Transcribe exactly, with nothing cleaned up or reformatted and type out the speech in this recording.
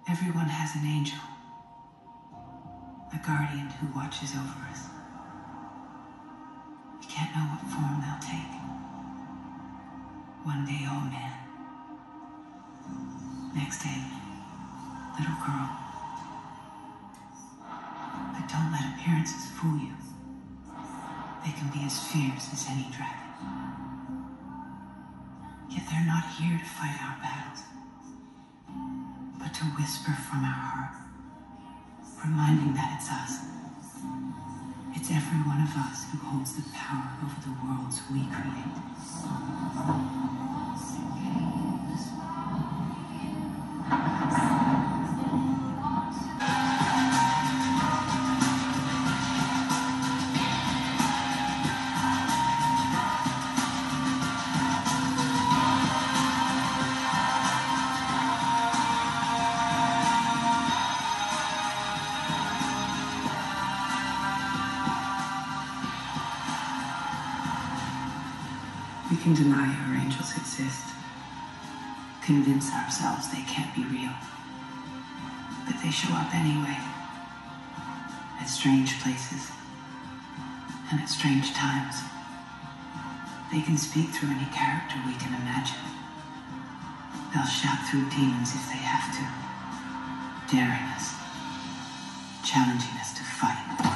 Everyone has an angel, a guardian who watches over us. We can't know what form they'll take. One day, old man. Next day, little girl. But don't let appearances fool you. They can be as fierce as any dragon. Yet they're not here to fight our battles, but to whisper from our heart, reminding that it's us. It's every one of us who holds the power over the worlds we create. We can deny our angels exist, convince ourselves they can't be real, but they show up anyway, at strange places and at strange times. They can speak through any character we can imagine. They'll shout through demons if they have to, daring us, challenging us to fight.